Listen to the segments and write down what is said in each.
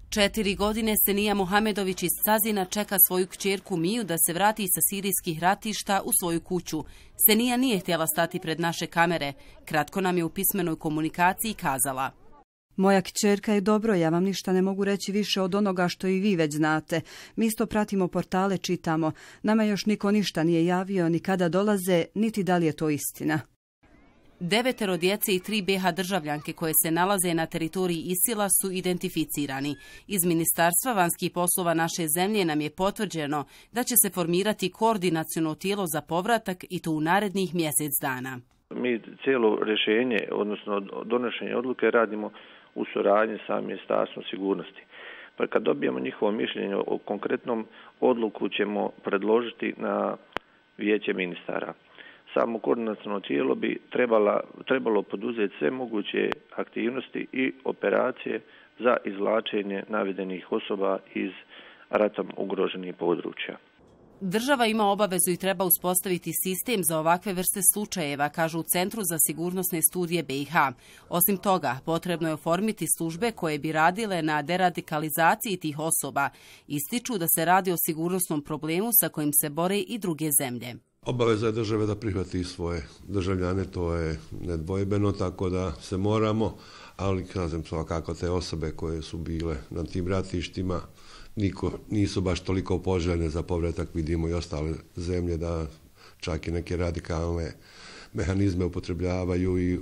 4 godine Senija Mohamedović iz Cazina čeka svoju kćerku Miju da se vrati sa sirijskih ratišta u svoju kuću. Senija nije htjela stati pred naše kamere. Kratko nam je u pismenoj komunikaciji kazala: Moja kćerka je dobro, ja vam ništa ne mogu reći više od onoga što i vi već znate. Mi isto pratimo portale, čitamo. Nama još niko ništa nije javio, ni kada dolaze, niti da li je to istina. 9 djece i 3 BiH državljanke koje se nalaze na teritoriji ISIL-a su identificirani. Iz Ministarstva vanjskih poslova naše zemlje nam je potvrđeno da će se formirati koordinaciono tijelo za povratak i to u narednih mjesec dana. Mi cijelo rješenje, odnosno donošenje odluke radimo u suradnji sa Ministarstvom sigurnosti. Pa kad dobijemo njihovo mišljenje o konkretnom odluku ćemo predložiti na vijeće ministara. Samo koordinaciono tijelo bi trebalo poduzeti sve moguće aktivnosti i operacije za izvlačenje navedenih osoba iz ratom ugroženih područja. Država ima obavezu i treba uspostaviti sistem za ovakve vrste slučajeva, kažu u Centru za sigurnosne studije BiH. Osim toga, potrebno je oformiti službe koje bi radile na deradikalizaciji tih osoba. Ističu da se radi o sigurnosnom problemu sa kojim se bore i druge zemlje. Obaveza je države da prihvati svoje državljane, to je nedvojbeno, tako da se moramo, ali kažem svakako te osobe koje su bile na tim ratištima nisu baš toliko poželjne za povratak, vidimo i ostale zemlje da čak i neke radikalne mehanizme upotrebljavaju i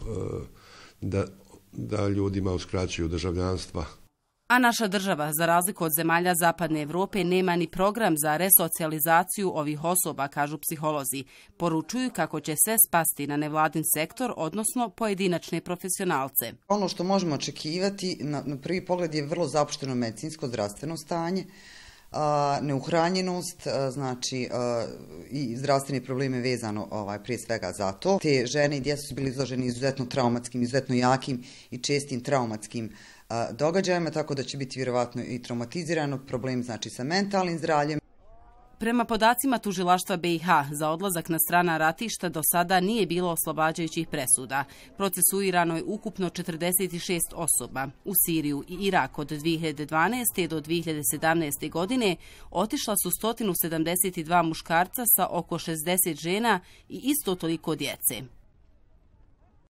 da ljudima uskraćuju državljanstva. A naša država, za razliku od zemalja Zapadne Evrope, nema ni program za resocijalizaciju ovih osoba, kažu psiholozi. Poručuju kako će sve spasti na nevladin sektor, odnosno pojedinačne profesionalce. Ono što možemo očekivati na prvi pogled je vrlo zapušteno medicinsko zdravstveno stanje, neuhranjenost, znači i zdravstvene probleme vezano prije svega za to. Te žene i djeca su bili izloženi izuzetno traumatskim, izuzetno jakim i čestim traumatskim događajima, tako da će biti vjerovatno i traumatizirano, problem znači sa mentalnim zdravljem. Prema podacima tužilaštva BiH, za odlazak na strana ratišta do sada nije bilo oslobađajućih presuda. Procesuirano je ukupno 46 osoba. U Siriju i Irak od 2012. do 2017. godine otišla su 172 muškarca sa oko 60 žena i isto toliko djece.